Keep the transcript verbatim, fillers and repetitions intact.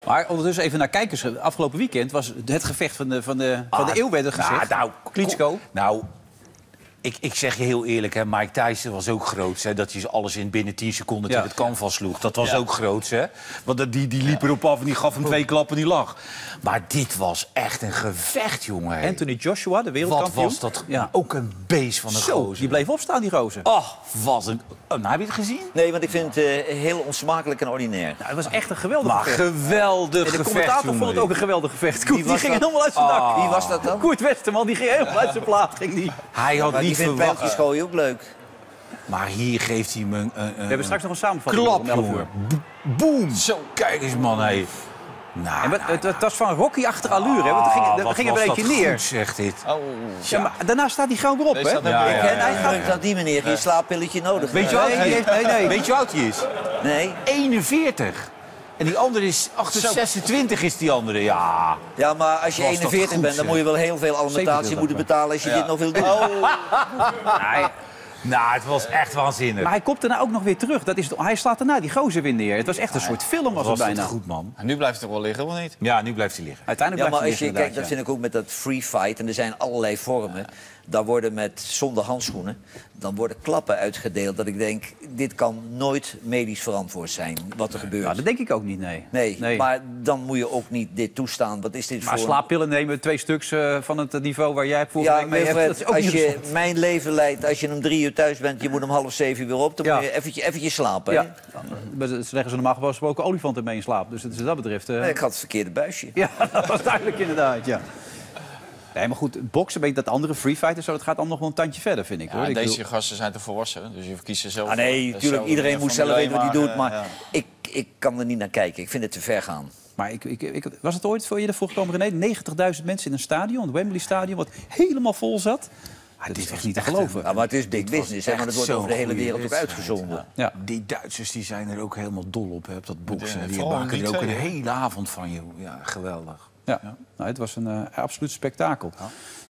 Maar ondertussen even naar kijkers. Afgelopen weekend was het gevecht van de, van de, van de Ah, eeuw, werd er gezegd. Nou, nou, Klitschko. Nou, ik, ik zeg je heel eerlijk, hè, Mike Tyson was ook groots. Hè, dat hij alles in binnen tien seconden Ja. tegen het canvas sloeg. Dat was Ja. ook groots, hè. Want dat- die, die liep erop af en die gaf hem twee klappen en die lag. Maar dit was echt een gevecht, jongen. Anthony Joshua, de Wat wereldkampioen. was dat? Ja. Ook een beest van een Zo, gozer. die bleef opstaan, die gozer. Oh, wat een... Oh, nou, heb je het gezien? Nee, want ik vind het uh, heel onsmakelijk en ordinair. Nou, het was echt een geweldig Maar gevecht. geweldig En de gevecht, commentator jongen. vond het ook een geweldig gevecht. Koert, die was ging dat? helemaal uit zijn dak. Ah. Wie was dat dan? Koert Westerman, die ging helemaal uit zijn plaat. Ging die. Hij had Maar die niet vindt verwacht. pijltjes gooien ook leuk. Maar hier geeft hij me een, een, We hebben straks nog een samenvatting klap, om elf uur. jongen. Boom. Zo, kijk eens, man. Hé. Nou, En wat, nou, het, het was van Rocky-achtige allure, hè? Want we gingen, we wat gingen was een beetje dat neer. goed, zegt dit. Oh, Ja, maar daarna staat hij gauw weer op, Deze hè? staat er Ja, weer. ja, En ja. hij gaat dat die meneer geen slaappilletje nodig Weet je heeft. wat? Nee, nee, nee, nee. Weet je hoe oud hij is? Nee? eenenveertig. En die andere is achter zesentwintig is die andere. Ja. Ja, maar als je Was dat eenenveertig goed, bent, dan zeg. moet je wel heel veel alimentatie zevenentwintig moeten betalen als je dit nog wil doen. Nee. Nou, het was echt waanzinnig. Maar hij komt daarna ook nog weer terug. Dat is, hij slaat daarna die gozer weer neer. Het was echt een soort film, was het was bijna. het goed, man. En nu blijft het toch wel liggen, of niet? Ja, nu blijft hij liggen. Uiteindelijk Ja, maar blijft als hij je liggen, kijkt, dat inderdaad, vind ik ook met dat free fight. En er zijn allerlei vormen. Daar worden met, zonder handschoenen, dan worden klappen uitgedeeld. Dat ik denk, dit kan nooit medisch verantwoord zijn, wat er gebeurt. ja. Ja, dat denk ik ook niet, nee. Nee, maar dan moet je ook niet dit toestaan. Wat is dit Maar voor... slaappillen nemen, twee stuks uh, van het niveau waar jij vorige Ja, week mee hebt. Wilfred, Dat is ook als niet je gezond. mijn leven leidt, als je om drie uur thuis bent, je moet om half zeven weer op, dan Ja. moet je eventjes, eventjes slapen. Ja, Hè? dan leggen ze normaal gesproken olifanten mee in slaap. Dus dat is wat dat betreft... uh, Nee, ik had het verkeerde buisje. Ja, dat was duidelijk inderdaad, ja. Nee, maar goed, boksen, weet je, dat andere free fight en zo, dat gaat allemaal nog wel een tandje verder, vind ik. Ja, hoor. Ik deze bedoel- gasten zijn te volwassen, dus je verkiest ze zelf. Ah, nee, zelf natuurlijk, iedereen van moet zelf alleen weten wat hij doet, eh, maar ja. ik, ik kan er niet naar kijken. Ik vind het te ver gaan. Maar ik, ik, ik, was het ooit voor je de voorgekomen, René? negentigduizend mensen in een stadion, het Wembley Stadion, wat helemaal vol zat. Ah, dit is echt niet te geloven. Ja, maar het is big business, hè, maar het wordt zo'n over de hele goede wereld ook wedstrijd, uitgezonden. Ja. Die Duitsers die zijn er ook helemaal dol op, hè, op dat boksen. Ja, Die vooral maken die er ook twee, een hè? hele avond van, joh. Ja, geweldig. Ja. Nou, het was een uh, absoluut spektakel.